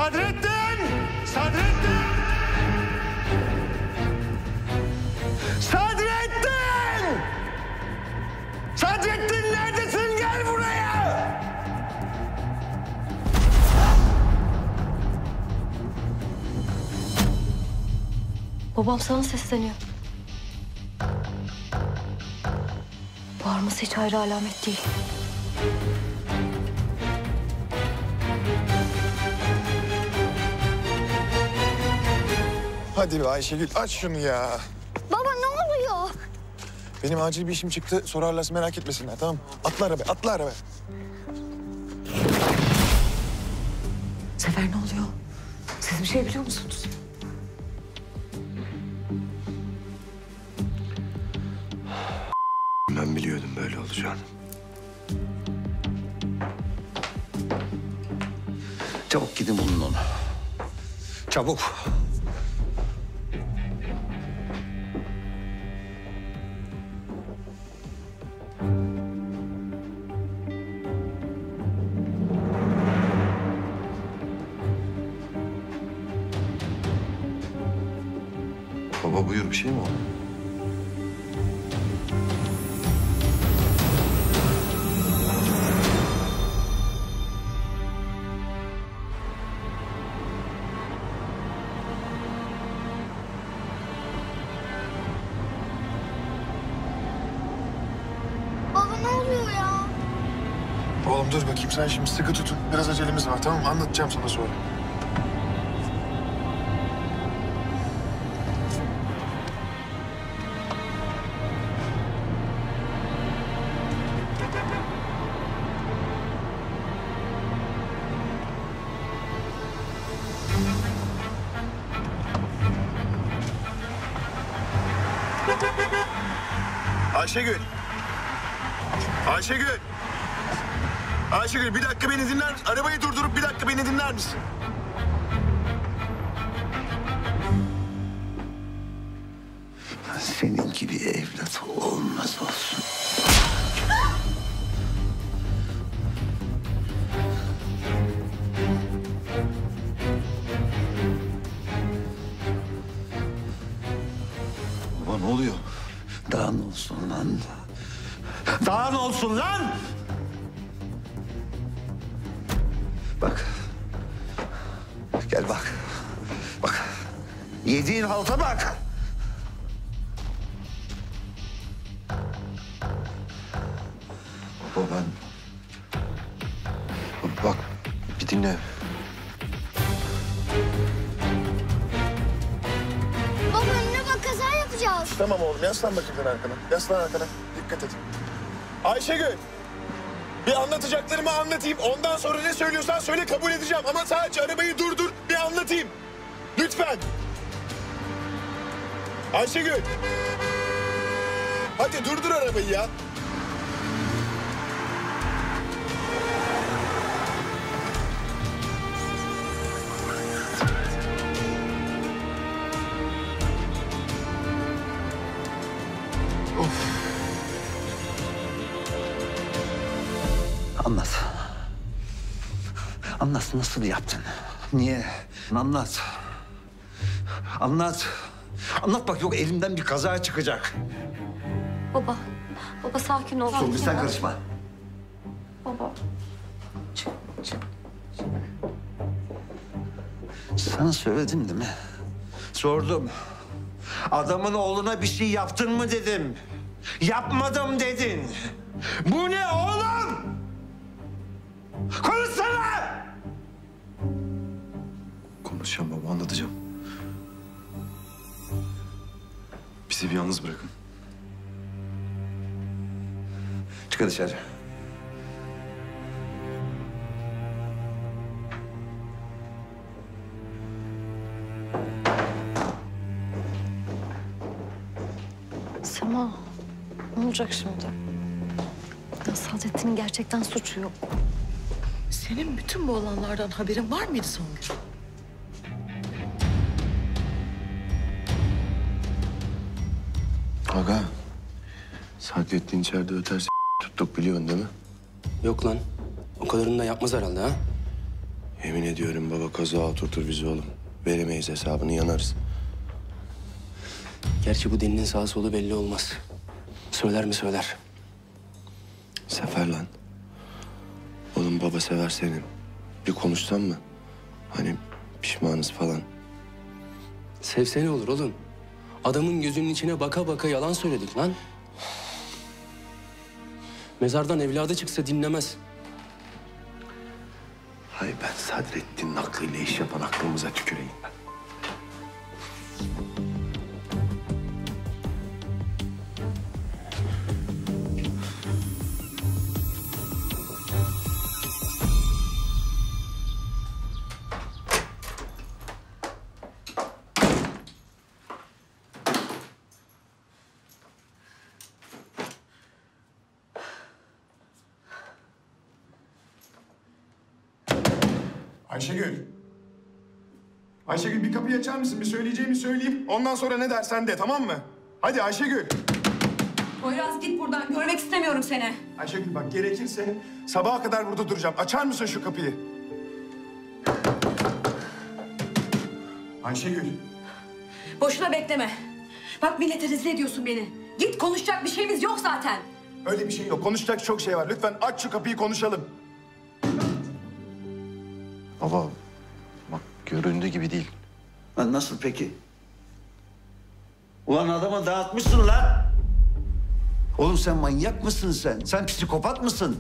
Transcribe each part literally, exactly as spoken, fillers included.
Sadrettin! Sadrettin! Sadrettin! Sadrettin neredesin? Gel buraya! Babam sana sesleniyor. Bağırması hiç ayrı alamet değil. Hadi be Ayşegül, aç şunu ya. Baba ne oluyor? Benim acil bir işim çıktı, sorarlarsa merak etmesinler, tamam mı? Atla arabaya, atla arabaya. Sefer ne oluyor? Siz bir şey biliyor musunuz? Ben biliyordum böyle olacağını. Çabuk gidin bulun onu. Çabuk. Baba buyur, bir şey mi oldu? Baba ne oluyor ya? Oğlum dur bakayım, sen şimdi sıkı tutun. Biraz acelemiz var, tamam mı? Anlatacağım sana sonra. Ayşegül. Ayşegül. Ayşegül bir dakika beni dinler misin? Arabayı durdurup bir dakika beni dinler misin? Senin gibi evlat olmaz olsun. Baba ne oluyor? Daha ne olsun lan? Daha ne olsun lan? Bak. Gel bak. Bak. Yediğin halta bak. Baba ben... Bak bir dinle. Baba önüne bak, kaza yapacağız. Tamam oğlum, yaslan bakayım sen arkana. Yaslan arkana, dikkat et. Ayşegül. Bir anlatacaklarımı anlatayım. Ondan sonra ne söylüyorsan söyle, kabul edeceğim. Ama sadece arabayı durdur, bir anlatayım. Lütfen. Ayşegül. Hadi durdur arabayı ya. Anlat. Anlat, nasıl yaptın? Niye? Anlat. Anlat. Anlat bak, yok elimden bir kaza çıkacak. Baba, baba sakin ol. Dur, sen karışma. Baba. Sana söyledim değil mi? Sordum. Adamın oğluna bir şey yaptın mı dedim. Yapmadım dedin. Bu ne oğlum? Konuşsana! Konuşacağım baba, anlatacağım. Bizi bir yalnız bırakın. Çıkın dışarı. Sema, ne olacak şimdi? Ya Sadrettin'in gerçekten suçu yok. Senin bütün bu olanlardan haberin var mıydı Songül? Aga, Sadrettin içeride öterse tuttuk biliyorsun değil mi? Yok lan. O kadarını da yapmaz herhalde ha? Yemin ediyorum baba kaza oturtur bizi oğlum. Veremeyiz hesabını, yanarız. Gerçi bu delinin sağı solu belli olmaz. Söyler mi söyler. Sefer lan. Oğlum baba sever seni. Bir konuşsan mı? Hani pişmanız falan. Sevse ne olur oğlum? Adamın gözünün içine baka baka yalan söyledik lan. Mezardan evladı çıksa dinlemez. Hay ben Sadrettin'in aklıyla iş yapan aklımıza tüküreyim ben. Ayşegül. Ayşegül bir kapıyı açar mısın? Bir söyleyeceğimi söyleyeyim. Ondan sonra ne dersen de, tamam mı? Hadi Ayşegül. Poyraz git buradan. Görmek istemiyorum seni. Ayşegül bak gerekirse sabaha kadar burada duracağım. Açar mısın şu kapıyı? Ayşegül. Boşuna bekleme. Bak millete rezil ediyorsun beni. Git, konuşacak bir şeyimiz yok zaten. Öyle bir şey yok. Konuşacak çok şey var. Lütfen aç şu kapıyı, konuşalım. Baba bak göründüğü gibi değil. Lan nasıl peki? Ulan adamı dağıtmışsın lan. Oğlum sen manyak mısın sen? Sen psikopat mısın?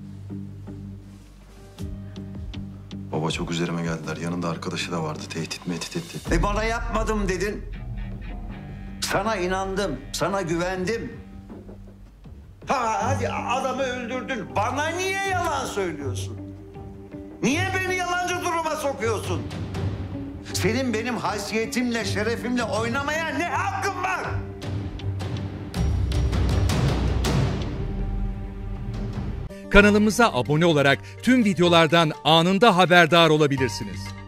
Baba çok üzerime geldiler. Yanında arkadaşı da vardı. Tehdit mehdit etti. E bana yapmadım dedin. Sana inandım, sana güvendim. Ha hadi adamı öldürdün. Bana niye yalan söylüyorsun? Niye beni yalancı duruma sokuyorsun? Senin benim haysiyetimle, şerefimle oynamaya ne hakkın var? Kanalımıza abone olarak tüm videolardan anında haberdar olabilirsiniz.